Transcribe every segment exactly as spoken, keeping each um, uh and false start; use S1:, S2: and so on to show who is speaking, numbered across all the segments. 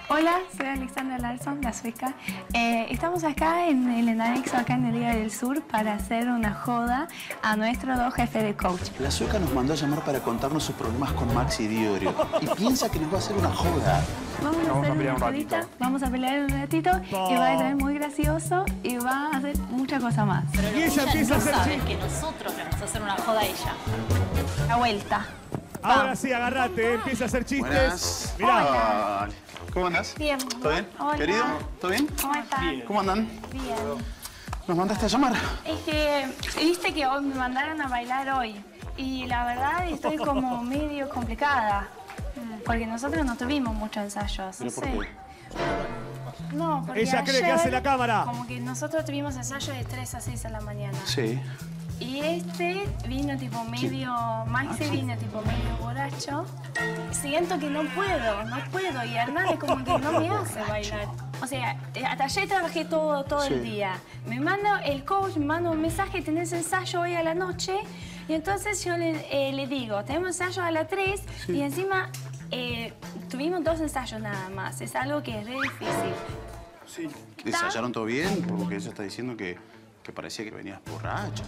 S1: Hola, soy Alexandra Larsson, la sueca. Eh, estamos acá en el anexo, acá en el Liga del Sur, para hacer una joda a nuestros dos jefes de coach.
S2: La sueca nos mandó a llamar para contarnos sus problemas con Maxi y Diorio. Y piensa que nos va a hacer una joda.
S1: Vamos a
S3: Vamos
S1: hacer
S3: a pelear
S1: una
S3: un
S1: jodita,
S3: ratito.
S1: vamos a pelear un ratito y va a ser muy gracioso y va a hacer mucha cosa más.
S4: Pero
S3: Y ella
S4: ella
S3: empieza
S4: no
S3: a hacer
S4: sabe
S3: chiste.
S4: que nosotros le vamos a hacer una joda a ella.
S1: La vuelta.
S3: Ahora sí, agarrate, eh, empieza a hacer chistes.
S2: Buenas.
S3: Mirá.
S2: Hola. ¿Cómo andás?
S1: Bien.
S2: ¿Todo bien?
S1: Hola.
S2: Querido, ¿todo bien?
S1: ¿Cómo están?
S2: ¿Cómo andan?
S1: Bien.
S2: ¿Nos mandaste a llamar?
S1: Es que viste que hoy me mandaron a bailar hoy y la verdad estoy como medio complicada porque nosotros no tuvimos muchos ensayos.
S2: ¿Pero
S1: no
S2: por
S1: sé.
S2: qué?
S1: No, porque
S3: Ella cree que
S1: ayer
S3: hace la cámara.
S1: Como que nosotros tuvimos ensayos de tres a seis de la mañana.
S2: Sí.
S1: Y este vino tipo medio, Maxi vino tipo medio borracho. Siento que no puedo, no puedo. Y Hernán es como que no me hace bailar. O sea, eh, hasta ayer trabajé todo, todo
S2: Sí.
S1: el día. Me manda el coach, me manda un mensaje, tenés ensayo hoy a la noche. Y entonces yo le, eh, le digo, tenemos ensayo a las tres y encima eh, tuvimos dos ensayos nada más. Es algo que es re difícil.
S2: Sí. ¿Ensayaron todo bien? Porque ella está diciendo que, que parecía que venías borracha.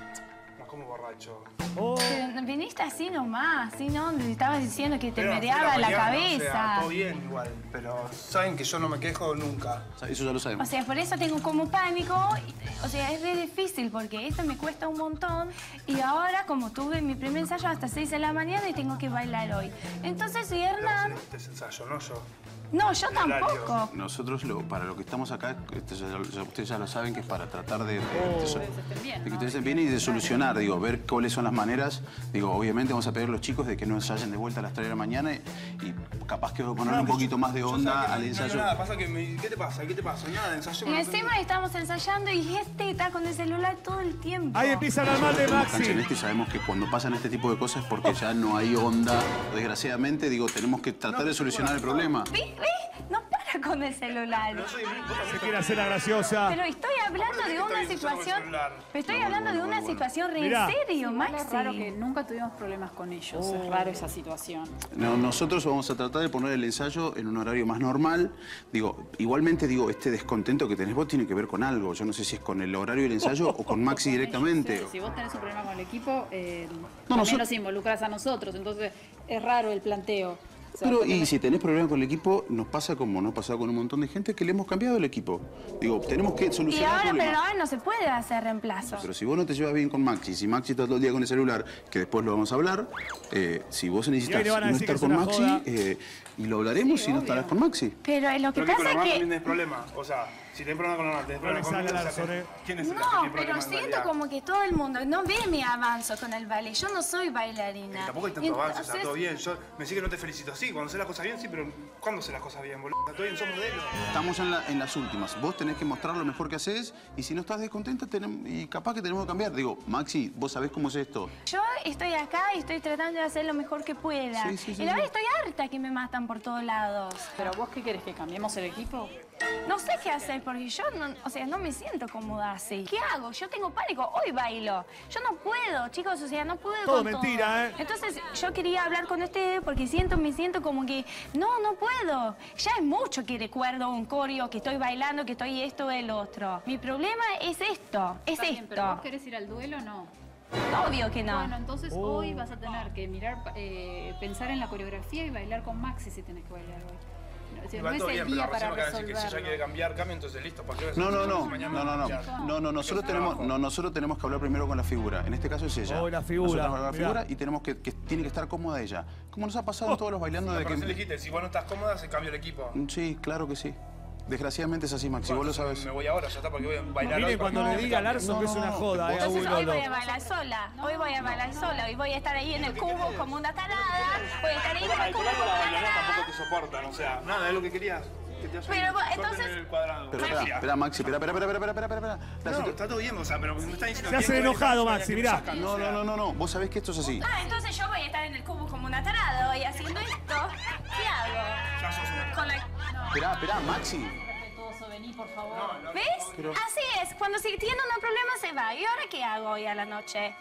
S5: No, como borracho.
S3: Oh,
S1: Pero viniste así nomás, ¿sí? ¿No? Te estabas diciendo que te
S5: Pero
S1: mereaba
S5: fue
S1: la
S5: mañana,
S1: cabeza.
S5: O sea, todo bien igual, pero saben que yo no me quejo nunca.
S2: Eso ya lo
S1: O
S2: sabemos.
S1: sea, por eso tengo como pánico. O sea, es re difícil porque esto me cuesta un montón. Y ahora, como tuve mi primer ensayo hasta seis de la mañana y tengo que bailar hoy. Entonces, si Hernán...
S5: Este es ensayo, no yo.
S1: No, yo
S5: el horario.
S1: tampoco.
S2: Nosotros, lo, para lo que estamos acá, este, ya- ya- ustedes ya lo saben, que es para tratar de, de, de- de que ustedes estén bien y de solucionar, digo, ver cuáles son las maneras. Digo, obviamente vamos a pedir a los chicos de que nos hayan de vuelta a las tres de la mañana y, y capaz que poner un poquito más de
S5: Yo
S2: onda
S5: sabía que
S2: al
S5: no-
S2: ensayo.
S5: No, nada, pasa que me, ¿qué te pasa? ¿Qué te pasa? Nada, de ensayo.
S1: Y
S5: no
S1: encima estamos ensayando y este está con el celular todo el tiempo.
S3: ahí empieza a hablar mal de
S2: Tenemos cancha en
S3: Maxi.
S2: este y sabemos que cuando pasan este tipo de cosas es porque ya no hay onda. Desgraciadamente, digo, tenemos que tratar de solucionar el problema.
S1: ¿Ves? ¿Ves? No para con el celular.
S5: Yo soy
S3: Se quiere hacer la graciosa.
S1: Pero estoy hablando de una situación... Pero estoy hablando de una situación re en
S3: Mirá.
S1: serio,
S4: Igual
S1: Maxi.
S4: es raro que nunca tuvimos problemas con ellos. Es raro esa situación.
S2: No, nosotros vamos a tratar de poner el ensayo en un horario más normal. Digo, igualmente, digo, este descontento que tenés vos tiene que ver con algo. Yo no sé si es con el horario del ensayo o con Maxi directamente.
S4: Si vos tenés un problema con el equipo, eh,
S2: No,
S4: también
S2: nosotros-
S4: nos involucras a nosotros. Entonces, es raro el planteo. O sea,
S2: Pero,
S4: porque
S2: y
S4: me-
S2: si tenés problemas con el equipo, nos pasa como nos ha pasado con un montón de gente que le hemos cambiado el equipo. Digo, tenemos que
S1: Y
S2: solucionar
S1: ahora,
S2: el
S1: pero
S2: problema.
S1: ahora no se puede hacer reemplazo.
S2: Pero si vos no te llevas bien con Maxi, si Maxi está todo el día con el celular, que después lo vamos a hablar, eh, si vos
S3: Y
S2: necesitas
S3: ahí le van a
S2: no
S3: decir que
S2: estar
S3: es
S2: con
S3: una
S2: Maxi,
S3: joda.
S2: eh, y lo hablaremos
S4: Sí,
S2: si no
S4: obvio.
S2: estarás con Maxi.
S1: Pero eh, lo que
S5: Pero que con
S1: pasa
S5: Hernán
S1: es
S5: también
S1: que...
S5: tenés problemas. O sea, si tenés problemas con Hernán, tenés problemas
S3: sale
S5: conmigo,
S3: la
S5: o sea,
S3: Larsson, eh.
S5: ¿quién es el que
S1: No,
S5: tiene
S1: pero
S5: problemas en
S1: siento
S5: realidad?
S1: como que todo el mundo no ve mi avanzo con el baile. Yo no soy bailarina.
S5: Que tampoco hay
S1: Y
S5: tanto avance, está
S1: entonces-
S5: todo bien. Yo me sigue que no te felicito. Sí, cuando sé las cosas bien, sí, pero ¿cuándo sé las cosas bien, boludo? Está todo bien, somos modelos.
S2: Estamos en, la- en las últimas. Vos tenés que mostrar lo mejor que haces y si no estás descontenta, tenem- y capaz que tenemos que cambiar. Digo, Maxi, vos sabés cómo es esto.
S1: Yo estoy acá y estoy tratando de hacer lo mejor que pueda.
S2: Sí, sí, sí,
S1: y la
S2: sí.
S1: verdad estoy harta que me matan por todos lados.
S4: ¿Pero vos qué querés? ¿Que cambiemos el equipo?
S1: No sé qué hacer porque yo no, o sea, no me siento cómoda así. ¿Qué hago? Yo tengo pánico. Hoy bailo. Yo no puedo, chicos, o sea, no puedo
S3: Todo
S1: con
S3: mentira,
S1: todo.
S3: ¿eh?
S1: Entonces, yo quería hablar con ustedes porque siento, me siento como que no, no puedo. Ya es mucho que recuerdo un coreo, que estoy bailando, que estoy esto, el otro. Mi problema es esto, es
S4: Está bien, pero
S1: esto.
S4: vos querés ir al duelo o no.
S1: Obvio que no.
S4: Bueno, entonces
S3: Oh.
S4: hoy vas a tener que mirar, eh, pensar en la coreografía y bailar con Maxi si tenés que bailar hoy. O sea,
S5: Igual
S4: no
S5: todo
S4: es
S5: bien,
S4: el día
S5: pero
S4: para
S5: recién me acaba de decir que si ella quiere
S4: resolverlo.
S5: cambiar, cambia, entonces listo. ¿Para qué vas a
S2: No, no,
S5: hacer
S2: no,
S5: eso
S2: no,
S5: mañana?
S2: no, no,
S5: Ya.
S2: no, no, nosotros tenemos, no, nosotros tenemos que hablar primero con la figura. En este caso es ella.
S3: Oh, la figura,
S2: Nosotros hablamos con la
S3: mirá.
S2: figura y tenemos que, que tiene que estar cómoda ella. Como nos ha pasado en todos los bailando de
S5: Pero recién
S2: que.
S5: dijiste, si vos no estás cómoda, se cambia el equipo.
S2: Sí, claro que sí. Desgraciadamente es así, Maxi, vos lo sabes.
S5: Me voy ahora, ya está, porque voy a bailar
S3: Miren
S5: hoy.
S3: cuando
S5: para
S3: le
S5: que
S3: diga a
S5: me cambie.
S3: Larsson que es una joda, eh, a
S1: Entonces hoy
S3: Lolo.
S1: voy a bailar sola, hoy voy a bailar sola, hoy voy a estar ahí en el cubo como una tarada, voy a estar ahí en el
S5: Al
S1: cubo
S5: cuadrado
S1: como
S5: la
S1: una
S5: bailarina tampoco
S1: tarada.
S5: te soportan, o sea, nada, es lo que querías. Que te ayuden.
S1: Pero vos,
S5: Corten
S1: entonces-
S5: el cuadrado.
S2: Pero espera, espera, Maxi, espera, espera, espera, espera, espera, espera, espera. La
S5: No,
S2: situ-
S5: está todo bien, o sea, pero me están diciendo
S3: Se hace
S5: que-
S3: enojado,
S5: que-
S3: Maxi,
S5: que me
S3: mirá.
S5: sacan,
S2: No,
S5: o sea.
S2: no, no, no, no. Vos sabés que esto es así.
S1: Ah, entonces yo voy a estar en el cubo como una tarada hoy haciendo esto. ¿Qué hago?
S5: Ya sos una...
S1: Con la...
S2: Espera, espera, Maxi.
S4: Respetuoso, vení, por favor.
S1: ¿Ves? Así es, cuando se tiene un problema se va. ¿Y ahora qué hago hoy a la noche?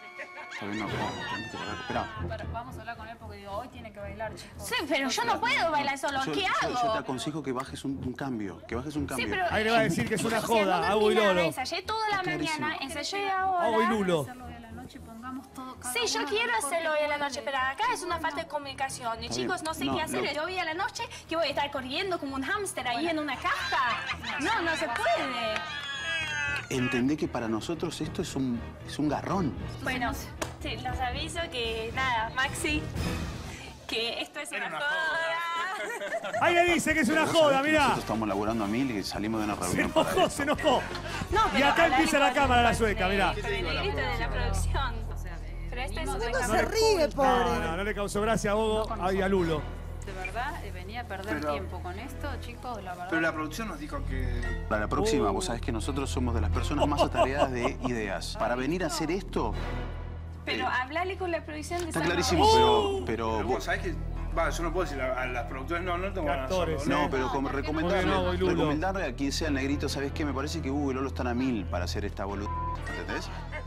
S2: Todavía no, tenemos que parar. Esperá.
S4: Para- vamos a hablar con él porque digo, hoy tiene que bailar, chicos.
S1: Sí, pero yo no puedo bailar solo.
S2: Yo,
S1: ¿Qué
S2: yo-
S1: hago?
S2: yo te aconsejo que bajes un, un cambio, que bajes un cambio.
S1: Sí, pero...
S3: Ahí le va a decir que es una
S1: O sea,
S3: joda,
S1: no
S3: Agu y
S1: dormí nada,
S3: Lolo.
S1: ensayé toda la
S2: Clarísimo.
S1: mañana, ensayé ahora.
S3: Agu y Lulo.
S4: Hacerlo hoy a la noche, pongamos todo. cada
S1: Sí, yo
S4: uno
S1: quiero
S4: lo mejor
S1: hacerlo
S4: que
S1: hoy a la
S4: puede.
S1: noche, pero acá es una falta de comunicación. Y
S2: Está
S1: chicos,
S2: bien.
S1: no sé
S2: No,
S1: qué hacer.
S2: lo-
S1: Yo hoy a la noche que voy a estar corriendo como un hámster ahí en una caja. No, no se puede.
S2: Entendé que para nosotros esto es un, es un garrón.
S1: Bueno, sí, los aviso que nada, Maxi, que esto es una joda.
S3: Ahí le dice que es una joda, mirá.
S2: Nosotros estamos laburando a mil y salimos de una
S3: Se
S2: reunión. para
S3: enojó,
S2: esto.
S3: se enojó.
S1: No,
S3: Y
S1: pero
S3: acá
S1: hablarle
S3: empieza la
S1: con-
S3: cámara la
S1: con
S3: sueca,
S1: el-
S3: mirá.
S1: Con el negrito de la producción.
S4: O sea, eh,
S1: Pero esto es
S4: venimos
S1: un
S4: de-
S6: No
S1: escándalo.
S6: se ríe,
S3: No,
S6: pobre.
S3: no, no le causó gracia a Bogo. Ahí a Lulo.
S4: De verdad, eh, venía a perder
S5: Pero-
S4: tiempo con esto, chicos, la verdad.
S5: Pero la producción nos dijo que...
S2: Para la próxima,
S3: Uh.
S2: vos sabés que nosotros somos de las personas más atareadas de ideas. Para venir a hacer esto,
S1: Pero hablarle con la producción de
S2: está
S1: San
S2: clarísimo,
S1: Mauricio.
S2: pero, pero
S5: Pero
S2: vos-
S5: vos sabés que... Va, yo no puedo decir a, a las productoras, no, no tengo ganas de hacerlo,
S3: Actores,
S2: No,
S3: ¿eh?
S2: pero como
S3: Muy bien,
S2: recomendarle,
S3: Agu y Lulo.
S2: recomendarle a quien sea el negrito, ¿sabés qué? Me parece que Hugo y Lolo están a mil para hacer esta boludez, ¿entendés?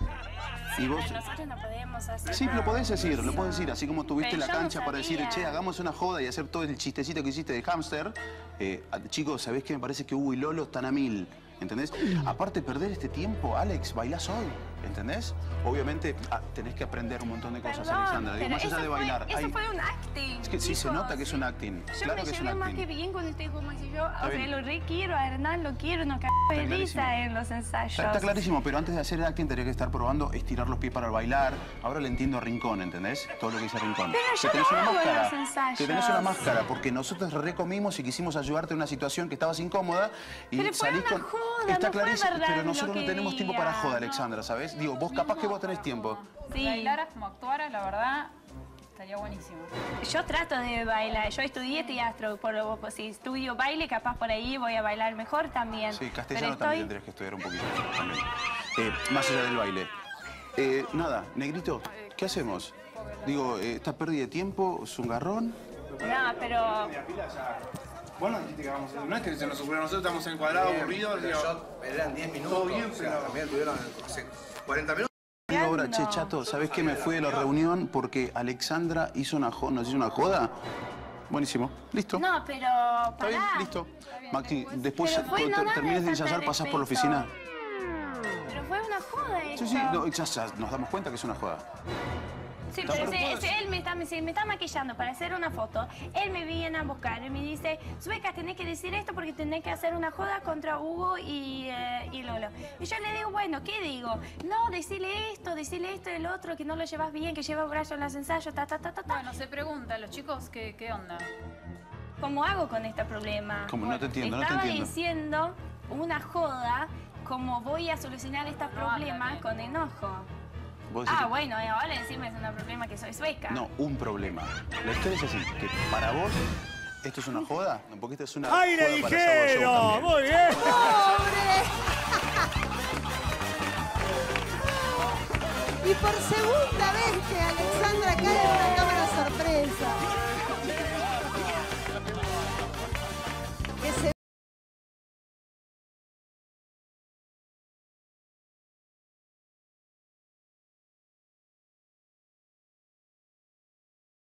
S2: Y vos...
S1: Pero nosotros no podemos hacer
S2: Sí, lo podés decir, lo podés decir. Así como tuviste
S1: Pero
S2: la
S1: yo no
S2: cancha para decir,
S1: sabía.
S2: che, hagamos una joda y hacer todo el chistecito que hiciste del hámster. Eh, a- chicos, ¿sabés qué? Me parece que Hugo y Lolo están a mil. ¿Entendés? Aparte, perder este tiempo, Alex, bailás hoy. ¿Entendés? Obviamente, ah, tenés que aprender un montón de cosas,
S1: Perdón,
S2: Alexandra. Digo,
S1: pero
S2: más allá
S1: eso
S2: de
S1: fue-
S2: bailar.
S1: Eso
S2: hay-
S1: fue un acting.
S2: Es que sí se
S1: chicos.
S2: nota que es un acting.
S1: Yo
S2: Claro
S1: me
S2: que es un
S1: llevé más que
S2: acting.
S1: bien con usted, como si yo, o
S2: Está
S1: sea,
S2: bien.
S1: lo re quiero a Hernán, lo quiero, no cago de
S2: Está
S1: risa
S2: clarísimo.
S1: en los ensayos.
S2: Está, está clarísimo, pero antes de hacer el acting tenés que estar probando estirar los pies para bailar. Ahora le entiendo a Rincón, ¿entendés? Todo lo que dice Rincón.
S1: Pero yo
S2: Que tenés
S1: lo
S2: una
S1: hago en
S2: máscara.
S1: los ensayos.
S2: Que tenés una máscara, porque nosotros recomimos y quisimos ayudarte en una situación que estabas incómoda y
S1: Pero fue
S2: salís
S1: una
S2: con.
S1: joda,
S2: Está
S1: no fue
S2: clarísimo,
S1: verdad
S2: pero
S1: lo
S2: nosotros
S1: que
S2: no tenemos tiempo para
S1: diga.
S2: joda, Alexandra, ¿sabes? Digo, vos capaz que vos tenés tiempo.
S1: Sí.
S4: Bailaras como actuaras, la verdad, estaría buenísimo.
S1: Yo trato de bailar, yo estudié teatro, por lo pues, si estudio baile, capaz por ahí voy a bailar mejor también.
S2: Sí, castellano
S1: Pero
S2: también
S1: estoy...
S2: tendrías que estudiar un poquito. También. Eh, más allá del baile. Eh, nada, Negrito, ¿qué hacemos? Digo, eh, esta pérdida de tiempo es un garrón.
S1: No, pero...
S5: La pila ya... Vos nos dijiste que vamos a hacer... No es que se nos ocurrió, nosotros estamos encuadrados, aburridos.
S7: Pero
S5: Digo,
S7: yo, eran diez minutos,
S5: todo bien,
S7: o sea,
S5: pero-
S7: también tuvieron hace cuarenta minutos.
S2: Digo ahora, che, Chato, ¿sabés qué? Me fui de la reunión porque Alexandra hizo una joda, nos hizo una joda. Buenísimo, listo.
S1: No, pero...
S2: Está bien,
S1: pará.
S2: listo. Maxi, después
S1: Pero fue
S2: cuando
S1: no
S2: ter- termines de
S1: darme falta
S2: ensayar
S1: de
S2: pasás por la
S1: respeto.
S2: oficina.
S1: Pero fue una joda esto.
S2: Sí, sí, no, ya, ya nos damos cuenta que es una joda.
S1: Sí,
S2: Está
S1: pero
S2: perfecto.
S1: si, si él me está, si me está maquillando para hacer una foto, él me viene a buscar y me dice, Sueca, tenés que decir esto porque tenés que hacer una joda contra Hugo y, eh, y Lolo. Y yo le digo, bueno, ¿qué digo? No, decirle esto, decirle esto y el otro, que no lo llevas bien, que lleva brazo en los ensayos, ta, ta, ta, ta, ta.
S4: Bueno, se pregunta, los chicos, ¿qué, qué onda?
S1: ¿Cómo hago con este problema?
S2: ¿Cómo? No te entiendo, no te
S1: Estaba
S2: entiendo.
S1: diciendo una joda, cómo voy a solucionar este problema con enojo.
S2: Vos decís
S1: Ah,
S2: que-
S1: bueno, y ahora encima es un problema que soy sueca.
S2: No, un problema. La historia es así, que para vos esto es una joda, porque esto es una
S3: ¡Ahí le
S2: joda para Sábado Show
S3: dijeron!
S2: también.
S3: Muy bien.
S6: Y por segunda vez que Alexandra cae en una cámara sorpresa.